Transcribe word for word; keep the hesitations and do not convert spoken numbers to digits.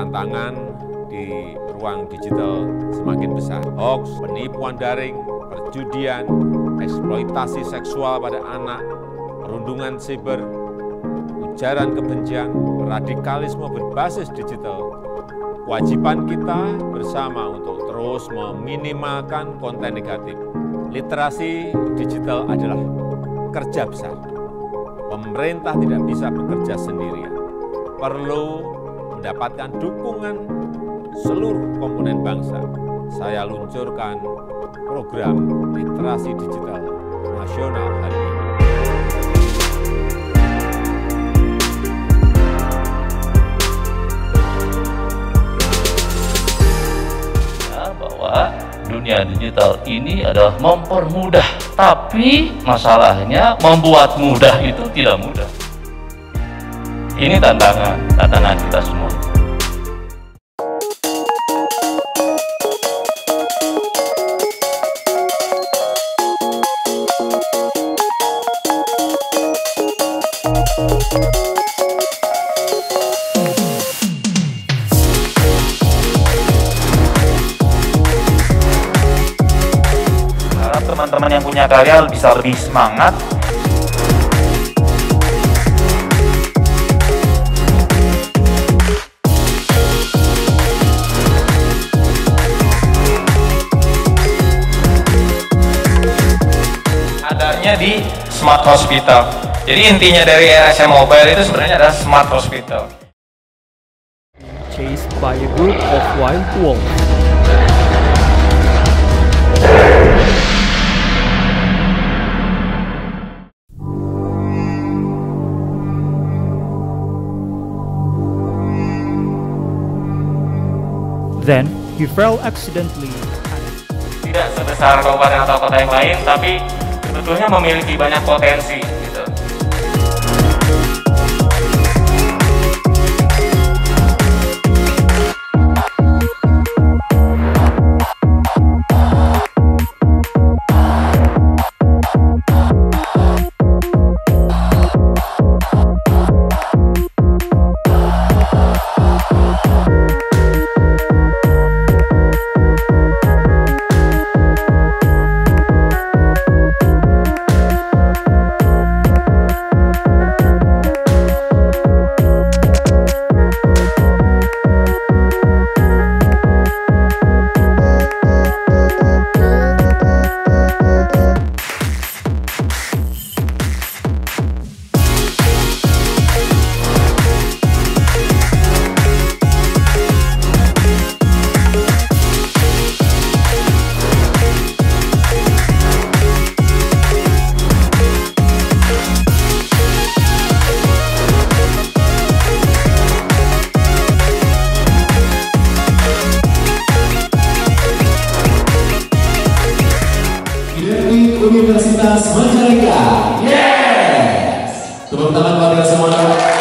tantangan di ruang digital semakin besar. Hoax, penipuan daring, perjudian, eksploitasi seksual pada anak, perundungan siber, ujaran kebencian, radikalisme berbasis digital. Kewajiban kita bersama untuk terus meminimalkan konten negatif. Literasi digital adalah kerja besar. Pemerintah tidak bisa bekerja sendirian. Perlu mendapatkan dukungan seluruh komponen bangsa. Saya luncurkan program literasi digital nasional hari ini. Bahwa dunia digital ini adalah mempermudah, tapi masalahnya membuat mudah itu tidak mudah. Ini tantangan, tantangan kita semua. Teman-teman yang punya karya bisa lebih semangat. Adanya di Smart Hospital. Jadi intinya dari R S M Mobile itu sebenarnya adalah Smart Hospital. Chased by a group of wild wolves. Then, he fell accidentally. Tidak sebesar kabupaten atau kota yang lain, tapi sebetulnya memiliki banyak potensi. Gitu. Universitas Majalengka. Yes! Tepuk tangan buat kita semua.